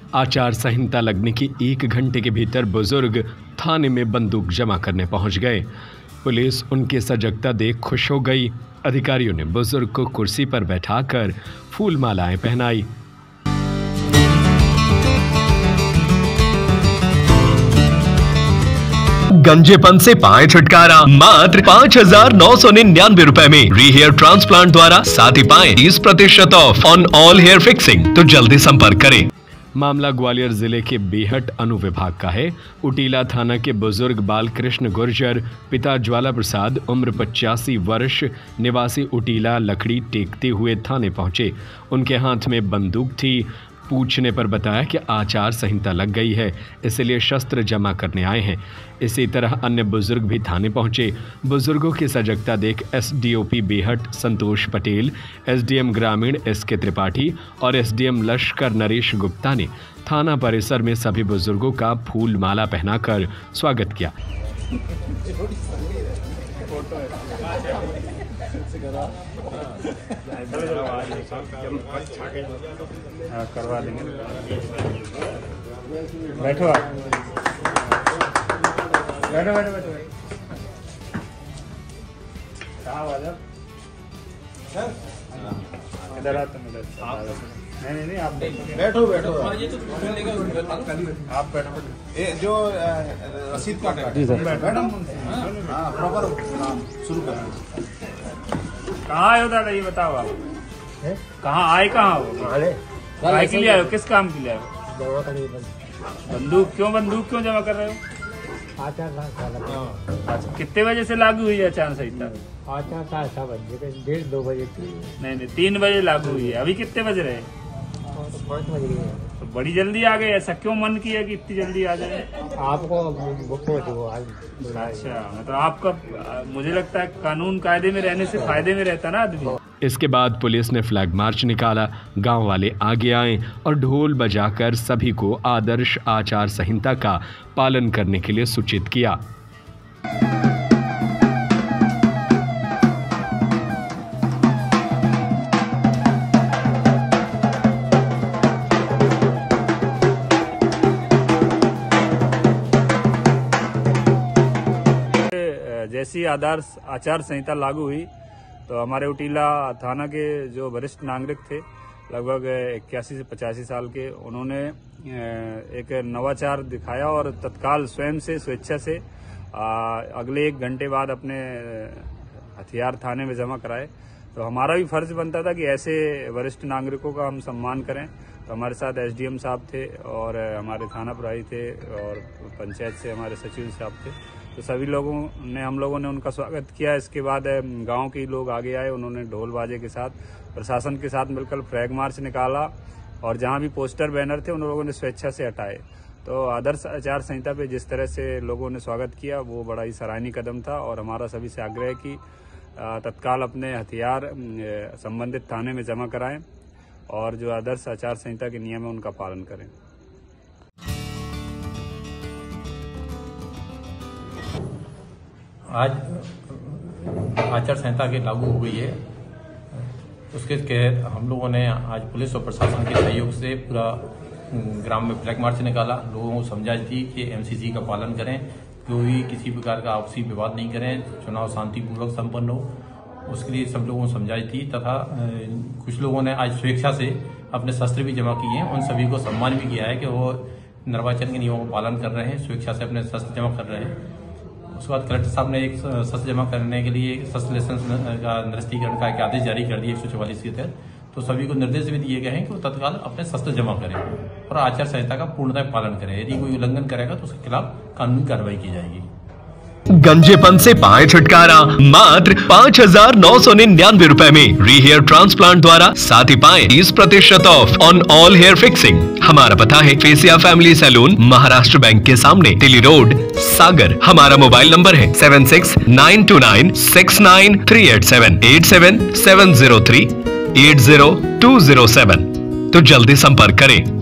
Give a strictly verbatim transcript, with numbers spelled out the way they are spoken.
आचार संहिता लगने की एक घंटे के भीतर बुजुर्ग थाने में बंदूक जमा करने पहुंच गए। पुलिस उनकी सजगता देख खुश हो गई। अधिकारियों ने बुजुर्ग को कुर्सी पर बैठाकर फूल मालाएं पहनाई। गंजेपन से पाए छुटकारा मात्र पाँच हजार नौ सौ निन्यानवे रुपए में। री हेयर ट्रांसप्लांट द्वारा साथ ही पाए तीस प्रतिशत off on all hair fixing. तो जल्दी संपर्क करें। मामला ग्वालियर जिले के बेहट अनुविभाग का है। उटीला थाना के बुजुर्ग बालकृष्ण गुर्जर, पिता ज्वाला प्रसाद, उम्र पचासी वर्ष, निवासी उटीला, लकड़ी टेकते हुए थाने पहुंचे। उनके हाथ में बंदूक थी। पूछने पर बताया कि आचार संहिता लग गई है, इसलिए शस्त्र जमा करने आए हैं। इसी तरह अन्य बुजुर्ग भी थाने पहुंचे। बुजुर्गों की सजगता देख एसडीओपी बेहट संतोष पटेल, एसडीएम ग्रामीण एस के त्रिपाठी और एसडीएम लश्कर नरेश गुप्ता ने थाना परिसर में सभी बुजुर्गों का फूल माला पहनाकर स्वागत किया। करवा देंगे। बैठो आप। बैठो बैठो बैठो इधर आ तुम इधर। नहीं नहीं नहीं आप बैठो बैठो आप बैठो। ये जो रसीद का मैडम प्रॉपर शुरू करें। कहाँ आए हो दादा ये बताओ आप? कहाँ आए कहाँ हो? काय के लिए आए हो? किस काम के लिए आए हो? बंदूक क्यों बंदूक क्यों जमा कर रहे हो? अच्छा कितने बजे से लागू हुई है आचार संहिता? आचार बजे डेढ़ दो बजे नहीं नहीं तीन बजे लागू हुई है। अभी कितने बज रहे? पाँच बज गए। तो बड़ी जल्दी आ गए। ऐसा क्यों मन किया कि इतनी जल्दी आ जाए? आपको अच्छा मतलब आपका मुझे लगता है कानून कायदे में रहने से फायदे में रहता ना आदमी। इसके बाद पुलिस ने फ्लैग मार्च निकाला। गांव वाले आगे आए और ढोल बजाकर सभी को आदर्श आचार संहिता का पालन करने के लिए सूचित किया। जैसी आदर्श आचार संहिता लागू हुई तो हमारे उटीला थाना के जो वरिष्ठ नागरिक थे लगभग इक्यासी से पचासी साल के, उन्होंने एक नवाचार दिखाया और तत्काल स्वयं से स्वेच्छा से अगले एक घंटे बाद अपने हथियार थाने में जमा कराए। तो हमारा भी फर्ज बनता था कि ऐसे वरिष्ठ नागरिकों का हम सम्मान करें। तो हमारे साथ एसडीएम साहब थे और हमारे थाना प्रभारी थे और पंचायत से हमारे सचिव साहब थे। तो सभी लोगों ने हम लोगों ने उनका स्वागत किया। इसके बाद गांव के लोग आगे आए, उन्होंने ढोल बाजे के साथ प्रशासन के साथ मिलकर फ्लैग मार्च निकाला और जहां भी पोस्टर बैनर थे उन लोगों ने स्वेच्छा से हटाए। तो आदर्श आचार संहिता पे जिस तरह से लोगों ने स्वागत किया वो बड़ा ही सराहनीय कदम था और हमारा सभी से आग्रह है कि तत्काल अपने हथियार संबंधित थाने में जमा कराएं और जो आदर्श आचार संहिता के नियम है उनका पालन करें। आज आचार संहिता के लागू हो गई है, उसके तहत हम लोगों ने आज पुलिस और प्रशासन के सहयोग से पूरा ग्राम में फ्लैग मार्च निकाला। लोगों को समझाई थी कि एमसीसी का पालन करें, कोई भी किसी प्रकार का आपसी विवाद नहीं करें, चुनाव शांतिपूर्वक संपन्न हो, उसके लिए सब लोगों को समझाई थी। तथा कुछ लोगों ने आज स्वेच्छा से अपने शस्त्र भी जमा किए हैं। उन सभी को सम्मान भी किया है कि वो निर्वाचन के नियमों का पालन कर रहे हैं, स्वेच्छा से अपने शस्त्र जमा कर रहे हैं। उसके बाद कलेक्टर साहब ने एक शस्त्र जमा करने के लिए शस्त्र लाइसेंस का निरस्तीकरण का एक आदेश जारी कर दिया एक सौ चौवालीस के तहत। तो सभी को निर्देश भी दिए गए हैं कि वो तत्काल अपने शस्त्र जमा करें और आचार संहिता का पूर्णतः पालन करें। यदि कोई उल्लंघन करेगा तो उसके खिलाफ कानूनी कार्रवाई की जाएगी। गंजेपन से पाए छुटकारा मात्र पाँच हजार नौ सौ निन्यानवे रुपए में। री हेयर ट्रांसप्लांट द्वारा साथ ही पाए तीस प्रतिशत off on all hair fixing. हमारा पता है फेसिया फैमिली सैलून, महाराष्ट्र बैंक के सामने, दिल्ली रोड, सागर। हमारा मोबाइल नंबर है seven six nine two nine six nine three eight seven eight seven seven zero three eight zero two zero seven. तो जल्दी संपर्क करें।